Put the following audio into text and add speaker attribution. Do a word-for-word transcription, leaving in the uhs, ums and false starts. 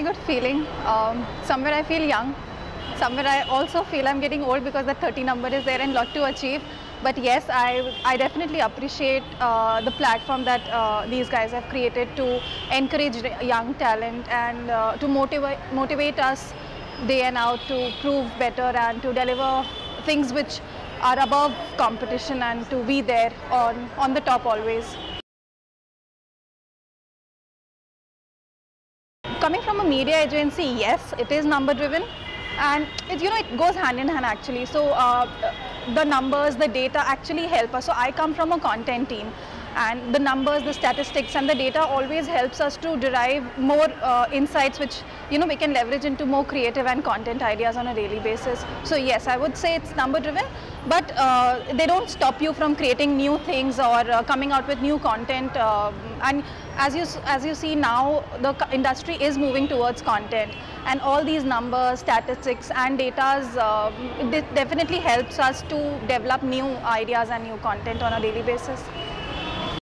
Speaker 1: very good feeling. Um, somewhere I feel young. Somewhere I also feel I'm getting old because the thirty number is there and lot to achieve. But yes, I, I definitely appreciate uh, the platform that uh, these guys have created to encourage young talent and uh, to motivate, motivate us day and out to prove better and to deliver things which are above competition and to be there on, on the top always. Coming from a media agency, yes, it is number driven. And it, you know, it goes hand in hand actually. So uh, the numbers, the data actually help us. So I come from a content team, and the numbers, the statistics and the data always helps us to derive more uh, insights which, you know, we can leverage into more creative and content ideas on a daily basis. So yes, I would say it's number driven, but uh, they don't stop you from creating new things or uh, coming out with new content. Uh, and as you, as you see now, the industry is moving towards content, and all these numbers, statistics and data uh, definitely helps us to develop new ideas and new content on a daily basis.